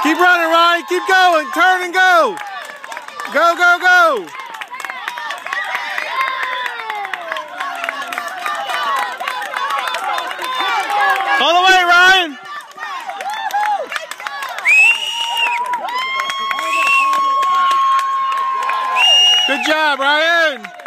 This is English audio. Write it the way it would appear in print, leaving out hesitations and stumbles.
Keep running, Ryan. Keep going. Turn and go. Go, go, go. All the way, Ryan. Good job, Ryan.